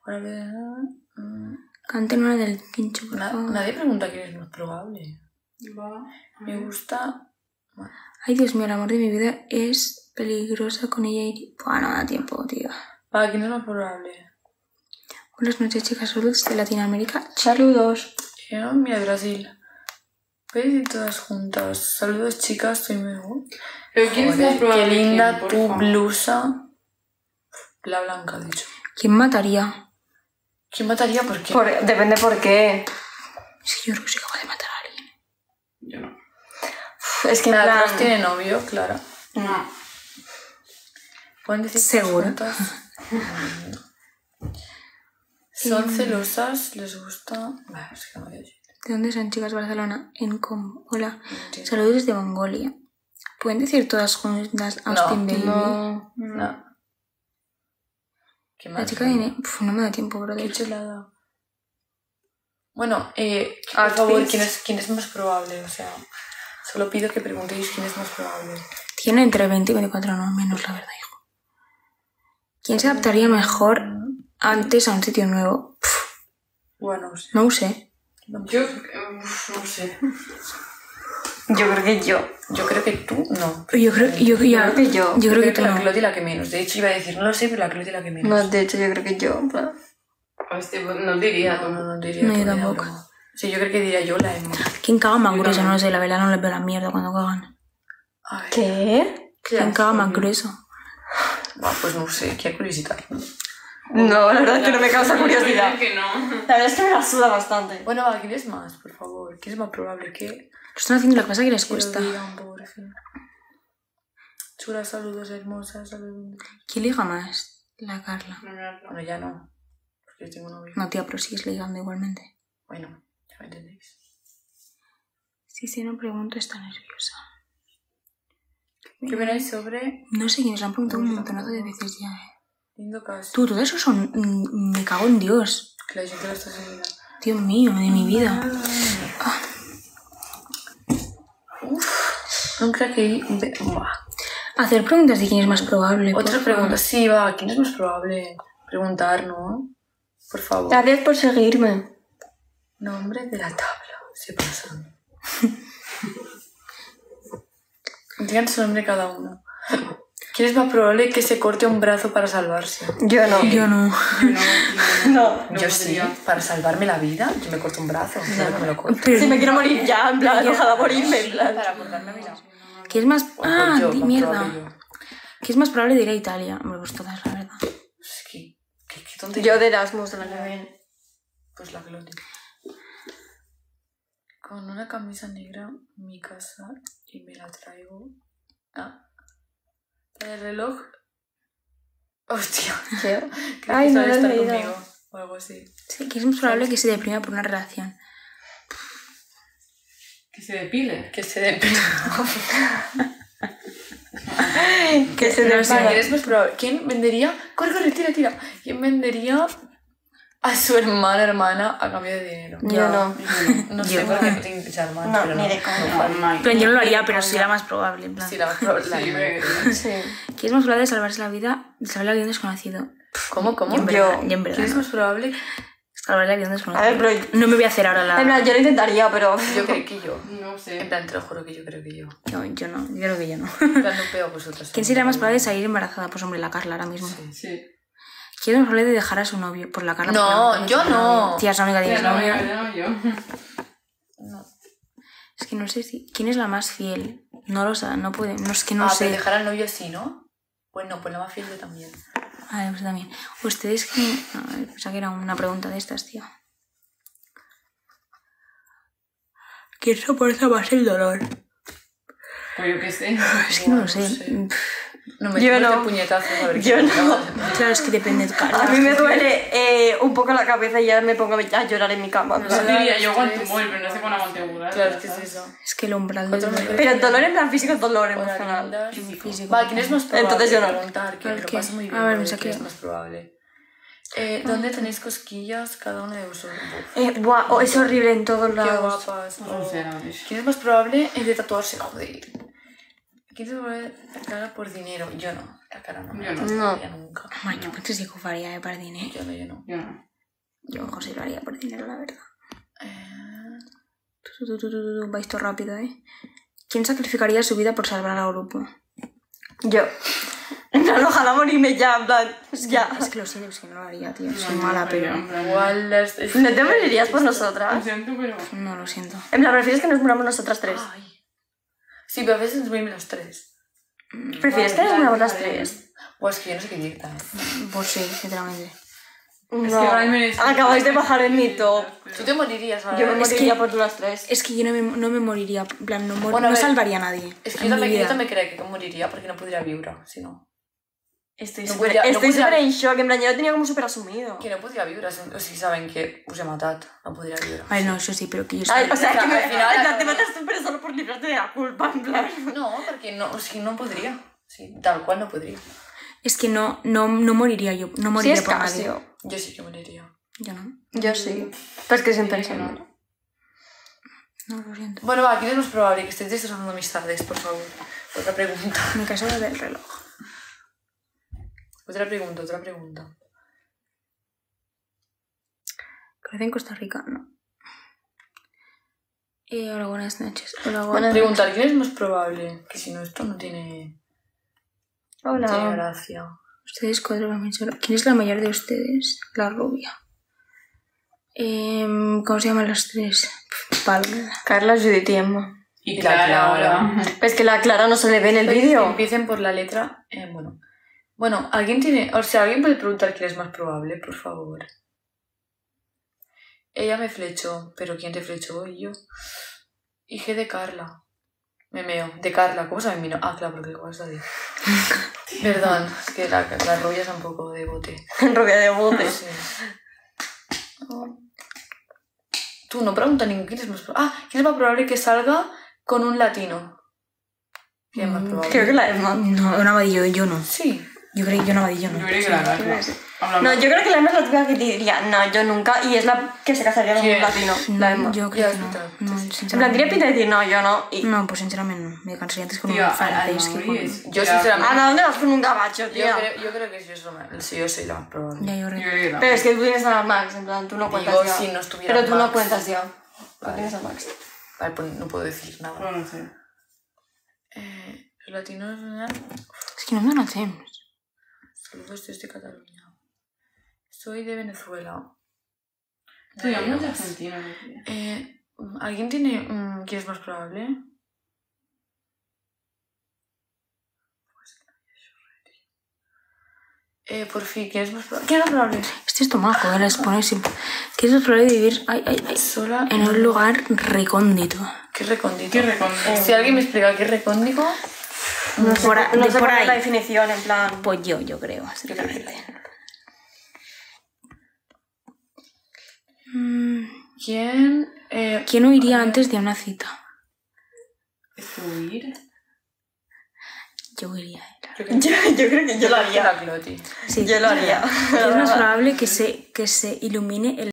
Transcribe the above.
Canten una del Quincho, por favor. Nadie pregunta quién es más probable. Me gusta... Ay, Dios mío, el amor de mi vida es peligrosa con ella y... Buah, no da tiempo, tío. ¿Quién es más probable? Buenas noches, chicas, saludos de Latinoamérica. Saludos. Mira, Brasil. ¿Puedes ir todas juntas? Saludos, chicas, estoy mejor. ¿Pero quién es más probable? Qué linda ¿Quién, tu porfa? blusa. La blanca, he dicho. ¿Quién mataría? ¿Quién mataría? ¿Por qué? Depende por qué. Es que yo creo que soy capaz de matar a alguien. Yo no. Es que en La plan... atrás tiene novio, Clara. No. ¿Pueden decir ¿Segura? juntas? Son celosas, les gusta... Es que no voy a decir. ¿De dónde son, chicas? Barcelona. En Combo. Hola. Entiendo. Saludos desde Mongolia. ¿Pueden decir todas juntas Austin Baby? No. ¿Qué La más? chica viene... no me da tiempo, Qué brother. chulada. Bueno, por Outfits. favor, ¿quién es más probable? O sea, solo pido que preguntéis quién es más probable. Tiene entre 20 y 24, no menos, la verdad, hijo. ¿Quién se adaptaría mejor antes a un sitio nuevo? Bueno, no sé. No sé. Yo no sé. Yo creo que yo. Yo creo que tú no. Yo creo que yo. creo que yo. Yo creo que tú la no. Cloti la que menos. De hecho, iba a decir, no lo sé, pero la Cloti la que menos. No, de hecho, yo creo que yo. en plan. No diría No, tú. no diría No, que yo era tampoco. broma. Sí, yo creo que diría yo la Emma. ¿Quién caga más Yo grueso? también. No lo sé, la verdad no les veo la mierda cuando cagan. A ver. ¿Qué? ¿Quién caga más grueso? Pues no sé, qué curiosidad. No, la verdad es que no me causa curiosidad. Que no. La verdad es que me la suda bastante. Bueno, va, ¿quién es más, por favor? ¿Quién es más probable que Lo están haciendo, lo que pasa es que les lo cuesta. digan, por fin? Chulas, saludos, hermosas, saludos. ¿Quién liga más? La Carla. Bueno, ya no, porque yo tengo novio. No, tía, pero sigues ligando igualmente. Bueno, ya me entendéis. Si no pregunto, está nerviosa. ¿Qué opináis sobre No sé quiénes lo han preguntado un montonazo de veces ya, lindo caso? Tú, todo eso son... me cago en Dios. Que la gente lo está siguiendo. Dios mío, de mi vida. Nunca que... Hacer preguntas de quién es más probable. Otra porfa. pregunta, sí, va, ¿quién es más probable? Preguntar, ¿no? Por favor. Gracias por seguirme. Nombre de la tabla. Se pasan. Díganse el nombre cada uno. ¿Quién es más probable que se corte un brazo para salvarse? Yo no. Yo no. No. Yo sí, para salvarme la vida, yo me corto un brazo. Claro que me lo corto. Pero, Si me quiero morir ya, en plan, ojalá morirme, en plan. Para cortarme la vida. ¿Quién es más... Ah, Yo, di más mierda. probable yo. ¿Quién es más probable de ir a Italia? Hombre, pues todas, la verdad. Es que... ¿Qué tontería? Yo de Erasmus de la que viene. Pues la Cloti. Con una camisa negra, mi casa, y me la traigo. El reloj. Hostia. ¿Qué? Creo Ay, que no sabe lo he estar leído. conmigo. O algo así. Sí, ¿quién es más probable que se deprima por una relación? Que se depile. Que se dé. Que se No te sé, paga. ¿quién es más probable? ¿Quién vendería? Corre, tira. ¿Quién vendería a su hermana a cambio de dinero? Yo no. No sé por qué no tiene que ser hermana, No, pero ni no. de coña. En plan, yo no lo haría, pero sí la más probable. En plan. Sí, la más probable. la que- Sí. ¿Quién es más probable de salvarse la vida? De salvar la vida a un desconocido. ¿Cómo? Yo en verdad, yo en verdad ¿Quién es no. más probable? Salvar la vida a un A desconocido. ver, pero... No me voy a hacer ahora la... En plan, yo lo intentaría, pero... Yo creo que yo. No En sé. plan, te lo juro que yo creo que yo. Yo no, yo creo que yo no. En plan, no pego a vosotras. ¿Quién sería más probable de salir embarazada? Pues hombre, la Carla ahora mismo. Sí. ¿Quién es más probable de dejar a su novio? Pues la Carla. No, porque la yo mujer tiene no. novio. Tía, es la única que tienes novio. Yo. No. Es que no sé si... ¿Quién es la más fiel? No lo sé, no puede... No, es que no Pero sé. dejar al novio sí, ¿no? Bueno, pues la más fiel yo también. Vale, pues también. ¿Ustedes qué...? No, pensaba que era una pregunta de estas, tío. ¿Quién soporta más el dolor? Pues yo qué sé. Es que no lo sé. No me Yo tengo no. de puñetazos a ver Yo qué no. Claro, es que depende de tu cara. A mí me duele un poco la cabeza y ya me pongo a llorar en mi cama. en Eso plan. diría yo aguanto móvil, pero no sé con aguante. Claro, es que es eso. Es que el umbral del Cuatro dolor... Pero el dolor en plan físico es dolor Hola, emocional. lindas. físico. Vale, ¿quién es más probable? Entonces yo no. Preguntar, que me lo ¿Qué? paso muy bien. A ver, pero me saqué. ¿quién es más probable? ¿Dónde tenéis cosquillas cada uno de vosotros? Buah, es horrible en todos Qué lados. guapas. No sé, la verdad. ¿Quién es más probable de tatuarse? Joder. ¿Quién es más probable de cara por dinero? Yo no. La cara no. Yo no. No. Nunca. Home, jo potser sí que ho faria, per dinero. Yo no. Yo no. Yo, José, lo haría por dinero, la verdad. Eh, Vais todo rápido, ¿eh? ¿Quién sacrificaría su vida por salvar al grupo? Yo. En plan, ojalá morirme ya, en plan, ya. Es que lo siento, es que no lo haría, tío. Soy No, mala, pero pero... en plan, Igual las... ¿No te morirías por Lo nosotras? siento, pero... No, lo siento. En plan, ¿prefieres que nos muramos nosotras tres? Ay. Sí, pero a veces nos morimos los tres. ¿Prefieres que nos muramos las tres? Pues que yo no sé qué directa, Pues sí, sinceramente. No. Es que Raime es- Acabáis de bajar en mi top. Tú te morirías ahora. Yo me Es moriría que- por las tres. Es que yo no me moriría, en plan, no, Bueno, a no ver, salvaría a nadie. Es que en yo mi también, vida. yo también creo que moriría porque no podría vibrar, si no. Estoy No súper podría- no podría- en shock, en plan, yo lo tenía como súper asumido. Que no podría vibrar, o si saben que us he matat, no podría vibrar. Vale, no, eso sí, pero que yo Ay, soy... o sea, que Al me, final en plan, te acabé- matas tú, pero solo por librarte de la culpa, en plan. No, porque no, o sea, no podría. Sí, tal cual no podría. Es que no moriría yo, no Sí, moriría es por nadie. Casio. Yo sí que moriría. Yo no. Yo sí. Pero es que sin Sí, que pensarlo. no. No, lo siento. Bueno, va, ¿quién es más probable que estéis destrozando amistades, por favor? Otra pregunta. Me caso del reloj. Otra pregunta. Crece en Costa Rica, no. Hola, buenas noches. Hola, Preguntar, ¿quién es más probable? Que si no, esto no tiene Hola. gracia. Ustedes cuatro también son... ¿Quién es la mayor de ustedes? La rubia. ¿Cómo se llaman las tres? Palma. Carla, Judith y Emma. Y Y la Clara Clara. ahora. Es que la Clara no se le ve en el vídeo. Empiecen por la letra. Bueno, alguien tiene... O sea, ¿alguien puede preguntar quién es más probable, por favor? Ella me flechó, pero ¿quién te flechó? Y yo. Hije de Carla. Me meo. De Carla, ¿cómo sabe mi nombre? Ah, claro, porque igual está ahí. Perdón, es que la rubia es un poco de bote. Rubia de bote. Sí. Tú no preguntas ningún quién es más probable. Ah, ¿quién es más probable que salga con un latino? ¿Quién es más probable? Creo que la Emma. No, una vadillo, yo no. Sí. Yo creo que yo una vadillo no. Yo creo que la Carla. No, yo creo que la Emma es la típica que te diría, no, yo nunca, y es la que se casaría con un ¿Quién? latino. La Emma. Yo creo Ya, que no. es verdad. No, En plan, sinceramente. tiene pinta de decir, no, yo no. Y... No, pues sinceramente no. Me cansaría antes con Tío, un al francés que Mauri con... es... Yo sinceramente... Ana, ¿dónde vas con un gabacho, Yo tía? creo que yo soy la más probable. Ya, yo Yo creo. creo que no. Pero es que tú tienes a Max, en plan, tú no cuentas Digo, ya. si no estuviera Pero tú no Max. cuentas ya. Tú Vale. tienes a Max. Vale, pues no puedo decir nada. Bueno, no sé. Los latinos... Es que no me conocemos. Saludos desde Cataluña. Soy de Venezuela. Tú llamas de Argentina, no sé. ¿Alguien tiene... ¿Quién es más probable? Por fin, ¿quién es más probable? ¿Quién es más probable? Este estómago, les pone siempre... ¿Qué es probable de vivir Sola en un lugar recóndito? ¿Qué recóndito? Qué recóndito. Si alguien me explica qué es recóndito... No sé, Por a- no de sé por cuál es ahí. la definición, en plan... Pues yo creo, sinceramente. ¿Quién...? ¿Quién huiría antes de una cita? ¿Huir? Yo huiría. Yo creo que yo lo haría. La Cloti. Sí. Yo lo haría. Es más probable que se ilumine el